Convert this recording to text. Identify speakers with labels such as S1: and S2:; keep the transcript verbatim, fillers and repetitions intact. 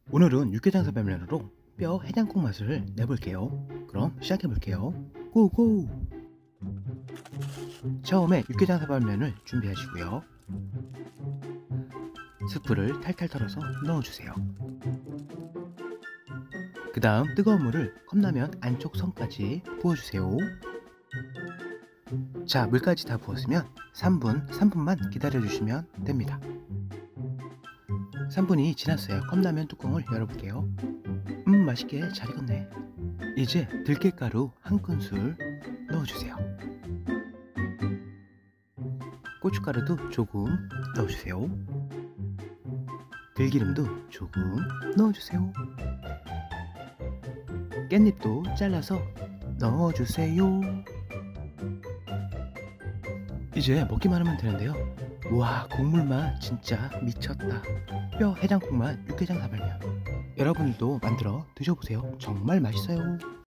S1: 오늘은 육개장 사발면으로 뼈 해장국 맛을 내볼게요. 그럼 시작해볼게요. 고고! 처음에 육개장 사발면을 준비하시고요. 스프를 탈탈 털어서 넣어주세요. 그 다음 뜨거운 물을 컵라면 안쪽 선까지 부어주세요. 자, 물까지 다 부었으면 삼 분, 삼 분만 기다려주시면 됩니다. 삼 분이 지났어요. 컵라면 뚜껑을 열어볼게요. 음, 맛있게 잘 익었네. 이제 들깨가루 한 큰술 넣어주세요. 고춧가루도 조금 넣어주세요. 들기름도 조금 넣어주세요. 깻잎도 잘라서 넣어주세요. 이제 먹기만 하면 되는데요. 우와, 국물맛 진짜 미쳤다. 뼈 해장국맛 육개장 사발면. 여러분들도 만들어 드셔보세요. 정말 맛있어요.